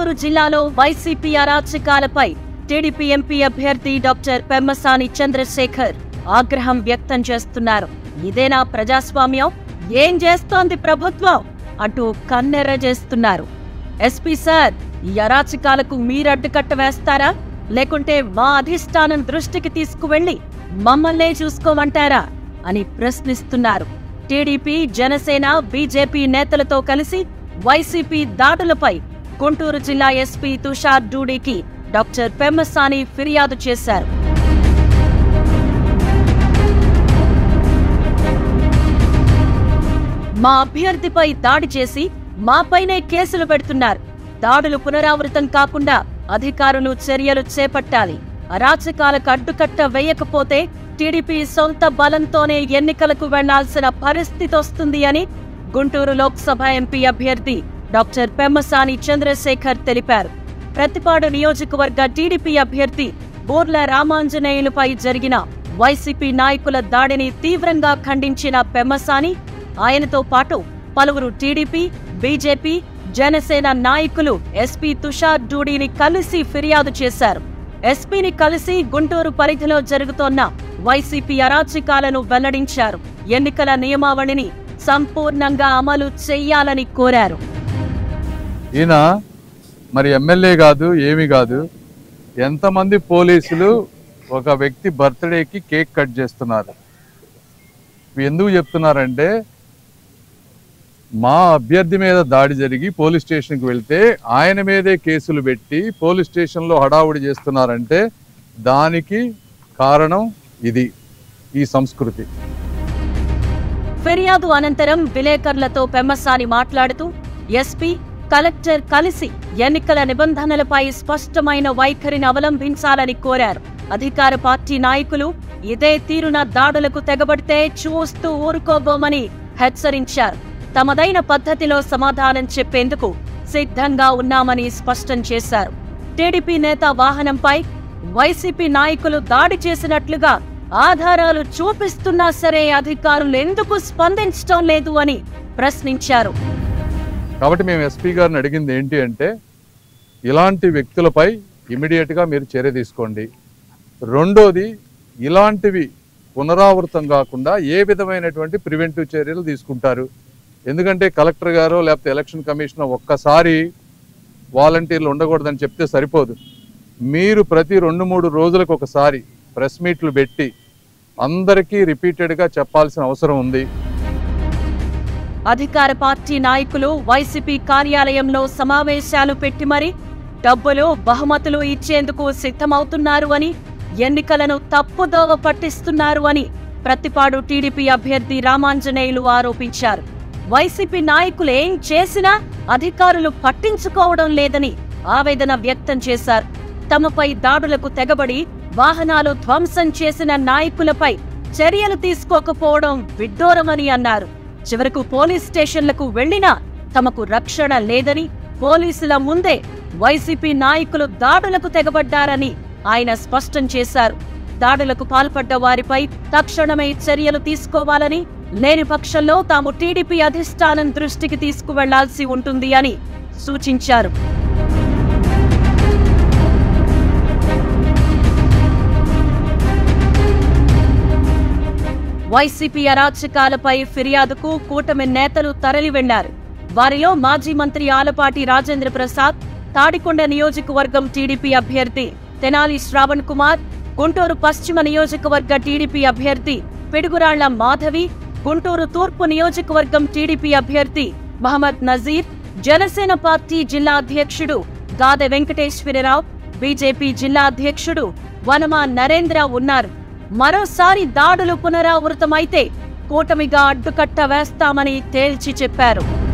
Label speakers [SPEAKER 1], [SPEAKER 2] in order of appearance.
[SPEAKER 1] గుంటూరు జిల్లాలో వైసీపీ అరాచకాలపై TDP MP అభ్యర్థి డాక్టర్ పెమ్మసాని చంద్రశేఖర్ ఆగ్రహం వ్యక్తం చేస్తున్నారు. ఇదేనా ప్రజాస్వామ్యం? ఏం చేస్తోంది ప్రభుత్వం అంటూ కన్నెర్ర చేస్తున్నారు. ఎస్పీ సార్, ఈ అరాచకాలకు మీరడ్డుకట్ట వేస్తారా, లేకుంటే మా అధిష్టానం దృష్టికి తీసుకువెళ్లి మమ్మల్నే చూసుకోమంటారా అని ప్రశ్నిస్తున్నారు. టీడీపీ, జనసేన, బీజేపీ నేతలతో కలిసి వైసీపీ దాడులపై గుంటూరు జిల్లా ఎస్పీ తుషార్ డూడీకి డాక్టర్ పెమ్మసాని ఫిర్యాదు చేశారు. మా అభ్యర్థిపై దాడి చేసి మాపైనే కేసులు పెడుతున్నారు. దాడులు పునరావృతం కాకుండా అధికారులు చర్యలు చేపట్టాలి. అరాచకాలకు అడ్డుకట్ట వేయకపోతే టీడీపీ సొంత బలంతోనే ఎన్నికలకు వెళ్లాల్సిన పరిస్థితి వస్తుంది అని గుంటూరు లోక్సభ ఎంపీ అభ్యర్థి డాక్టర్ పెమ్మసాని చంద్రశేఖర్ తెలిపారు. ప్రతిపాడు నియోజకవర్గ టీడీపీ అభ్యర్థి బోర్ల రామాంజనేయులపై జరిగిన వైసీపీ నాయకుల దాడిని తీవ్రంగా ఖండించిన పెమ్మసాని, ఆయనతో పాటు పలువురు టీడీపీ, బీజేపీ, జనసేన నాయకులు ఎస్పీ తుషార్ డూడీని కలిసి ఫిర్యాదు చేశారు. ఎస్పీని కలిసి గుంటూరు పరిధిలో జరుగుతోన్న వైసీపీ అరాచకాలను వెల్లడించారు. ఎన్నికల నియమావళిని సంపూర్ణంగా అమలు చెయ్యాలని కోరారు.
[SPEAKER 2] ఈయన మరి ఎమ్మెల్యే కాదు, ఏమీ కాదు. ఎంతమంది పోలీసులు ఒక వ్యక్తి బర్త్డేకి కేక్ కట్ చేస్తున్నారు? ఎందుకు చెప్తున్నారంటే, మా అభ్యర్థి మీద దాడి జరిగి పోలీస్ స్టేషన్కి వెళ్తే ఆయన మీదే కేసులు పెట్టి పోలీస్ స్టేషన్లో హడావుడి చేస్తున్నారంటే దానికి కారణం ఇది, ఈ సంస్కృతి.
[SPEAKER 1] ఫిర్యాదు అనంతరం విలేకరులతో పెమ్మసాని మాట్లాడుతూ ఎస్పీ, కలెక్టర్ కలిసి ఎన్నికల నిబంధనలపై స్పష్టమైన వైఖరిని అవలంబించాలని కోరారు. అధికార పార్టీ నాయకులు ఇదే తీరున దాడులకు తెగబడితే చూస్తూ ఊరుకోబోమని హెచ్చరించారు. తమదైన పద్ధతిలో సమాధానం చెప్పేందుకు సిద్ధంగా ఉన్నామని స్పష్టం చేశారు. టీడీపీ నేత వాహనంపై వైసీపీ నాయకులు దాడి చేసినట్లుగా ఆధారాలు చూపిస్తున్నా సరే అధికారులు ఎందుకు స్పందించడం లేదు అని ప్రశ్నించారు.
[SPEAKER 2] కాబట్టి మేము ఎస్పీ గారిని అడిగింది ఏంటి అంటే, ఇలాంటి వ్యక్తులపై ఇమీడియట్గా మీరు చర్య తీసుకోండి. రెండోది, ఇలాంటివి పునరావృతం కాకుండా ఏ విధమైనటువంటి ప్రివెంటివ్ చర్యలు తీసుకుంటారు? ఎందుకంటే కలెక్టర్ గారు లేకపోతే ఎలక్షన్ కమిషనర్ ఒక్కసారి వాలంటీర్లు ఉండకూడదని చెప్తే సరిపోదు. మీరు ప్రతి 2-3 రోజులకు ఒకసారి ప్రెస్ మీట్లు పెట్టి అందరికీ రిపీటెడ్గా చెప్పాల్సిన అవసరం ఉంది.
[SPEAKER 1] అధికార పార్టీ నాయకులు వైసీపీ కార్యాలయంలో సమావేశాలు పెట్టి మరి డబ్బులు, బహుమతులు ఇచ్చేందుకు సిద్ధమవుతున్నారు అని, ఎన్నికలను తప్పుదోవ పట్టిస్తున్నారు అని ప్రతిపాడు టీడీపీ అభ్యర్థి రామాంజనేయులు ఆరోపించారు. వైసీపీ నాయకులు ఏం చేసినా అధికారులు పట్టించుకోవడం లేదని ఆవేదన వ్యక్తం చేశారు. తమపై దాడులకు తెగబడి వాహనాలు ధ్వంసం చేసిన నాయకులపై చర్యలు తీసుకోకపోవడం విడ్డూరమని అన్నారు. చివరకు పోలీస్ స్టేషన్లకు వెళ్లినా తమకు రక్షణ లేదని, పోలీసుల ముందే వైసీపీ నాయకులు దాడులకు తెగబడ్డారని ఆయన స్పష్టం చేశారు. దాడులకు పాల్పడ్డ వారిపై తక్షణమే చర్యలు తీసుకోవాలని, లేని పక్షంలో తాము టీడీపీ అధిష్టానం దృష్టికి తీసుకువెళ్లాల్సి ఉంటుంది అని సూచించారు. వైసీపీ అరాచకాలపై ఫిర్యాదుకు కూటమి నేతలు తరలి వెళ్లారు. వారిలో మాజీ మంత్రి ఆలపాటి రాజేంద్ర ప్రసాద్, తాడికొండ నియోజకవర్గం టీడీపీ అభ్యర్థి తెనాలి శ్రావణ్ కుమార్, గుంటూరు పశ్చిమ నియోజకవర్గ టీడీపీ అభ్యర్థి పిడుగురాళ్ల మాధవి, గుంటూరు తూర్పు నియోజకవర్గం టీడీపీ అభ్యర్థి మహమ్మద్ నజీర్, జనసేన పార్టీ జిల్లా అధ్యక్షుడు గాదె వెంకటేశ్వరరావు, బీజేపీ జిల్లా అధ్యక్షుడు వనమా నరేంద్ర ఉన్నారు. మరోసారి దాడులు పునరావృతమైతే కూటమిగా అడ్డుకట్ట వేస్తామని తేల్చి చెప్పారు.